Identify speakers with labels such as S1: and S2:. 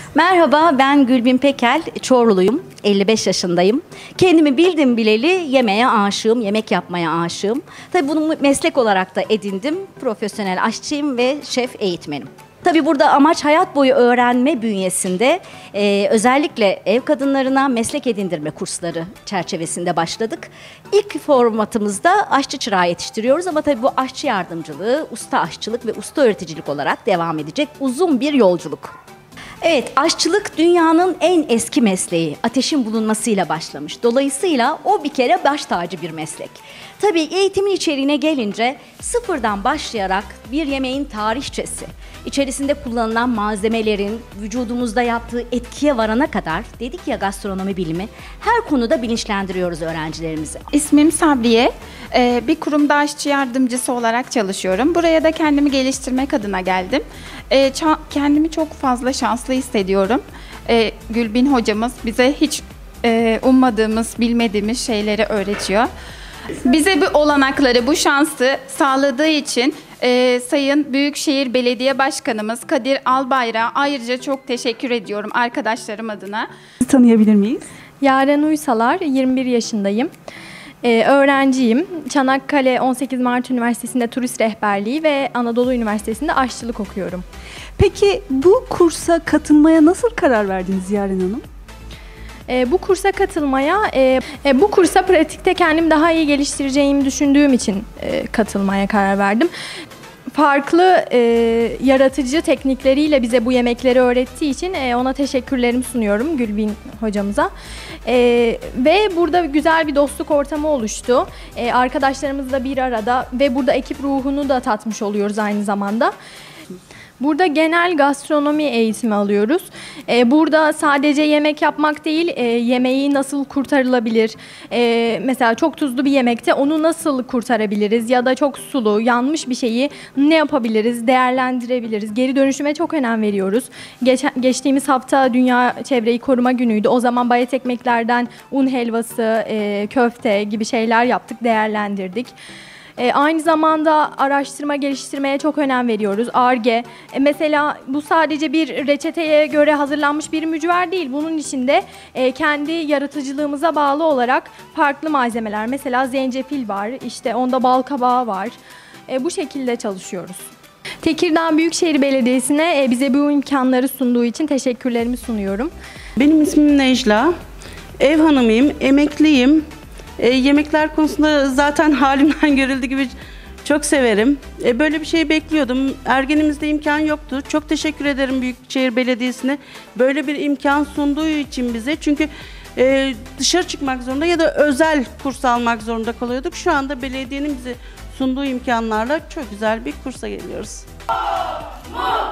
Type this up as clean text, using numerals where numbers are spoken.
S1: Merhaba, ben Gülbin Pekel, Çorluluyum, 55 yaşındayım. Kendimi bildim bileli yemeğe aşığım, yemek yapmaya aşığım. Tabii bunu meslek olarak da edindim. Profesyonel aşçıyım ve şef eğitmenim. Tabii burada amaç hayat boyu öğrenme bünyesinde özellikle ev kadınlarına meslek edindirme kursları çerçevesinde başladık. İlk formatımızda aşçı çırağı yetiştiriyoruz ama tabii bu aşçı yardımcılığı, usta aşçılık ve usta öğreticilik olarak devam edecek uzun bir yolculuk. Evet, aşçılık dünyanın en eski mesleği. Ateşin bulunmasıyla başlamış. Dolayısıyla o bir kere baş tacı bir meslek. Tabii eğitimin içeriğine gelince sıfırdan başlayarak bir yemeğin tarihçesi, içerisinde kullanılan malzemelerin vücudumuzda yaptığı etkiye varana kadar, dedik ya gastronomi bilimi, her konuda bilinçlendiriyoruz öğrencilerimizi.
S2: İsmim Sabriye. Bir kurumda aşçı yardımcısı olarak çalışıyorum. Buraya da kendimi geliştirmek adına geldim. Kendimi çok fazla şanslı hissediyorum. Gülbin hocamız bize hiç ummadığımız, bilmediğimiz şeyleri öğretiyor. Bize bu olanakları, bu şansı sağladığı için Sayın Büyükşehir Belediye Başkanımız Kadir Albayrak'a ayrıca çok teşekkür ediyorum arkadaşlarım adına.
S3: Tanıyabilir miyiz?
S4: Yaren Uysalar, 21 yaşındayım. Öğrenciyim. Çanakkale 18 Mart Üniversitesi'nde turist rehberliği ve Anadolu Üniversitesi'nde aşçılık okuyorum.
S3: Peki bu kursa katılmaya nasıl karar verdiniz Yaren Hanım?
S4: Bu kursa katılmaya, bu kursa pratikte kendimi daha iyi geliştireceğimi düşündüğüm için katılmaya karar verdim. Farklı yaratıcı teknikleriyle bize bu yemekleri öğrettiği için ona teşekkürlerimi sunuyorum Gülbin hocamıza. Ve burada güzel bir dostluk ortamı oluştu. Arkadaşlarımızla bir arada ve burada ekip ruhunu da tatmış oluyoruz aynı zamanda. Burada genel gastronomi eğitimi alıyoruz. Burada sadece yemek yapmak değil, yemeği nasıl kurtarılabilir? Mesela çok tuzlu bir yemekte onu nasıl kurtarabiliriz? Ya da çok sulu, yanmış bir şeyi ne yapabiliriz, değerlendirebiliriz? Geri dönüşüme çok önem veriyoruz. Geçtiğimiz hafta Dünya Çevreyi Koruma Günü'ydü. O zaman bayat ekmeklerden un helvası, köfte gibi şeyler yaptık, değerlendirdik. Aynı zamanda araştırma geliştirmeye çok önem veriyoruz. Ar-Ge. Mesela bu sadece bir reçeteye göre hazırlanmış bir mücver değil. Bunun içinde kendi yaratıcılığımıza bağlı olarak farklı malzemeler. Mesela zencefil var, işte onda bal kabağı var. Bu şekilde çalışıyoruz. Tekirdağ Büyükşehir Belediyesi'ne bize bu imkanları sunduğu için teşekkürlerimi sunuyorum.
S5: Benim ismim Necla. Ev hanımıyım, emekliyim. Yemekler konusunda zaten halimden görüldüğü gibi çok severim. Böyle bir şey bekliyordum. Ergenimizde imkan yoktu. Çok teşekkür ederim Büyükşehir Belediyesi'ne. Böyle bir imkan sunduğu için bize. Çünkü dışarı çıkmak zorunda ya da özel kurs almak zorunda kalıyorduk. Şu anda belediyenin bize sunduğu imkanlarla çok güzel bir kursa geliyoruz.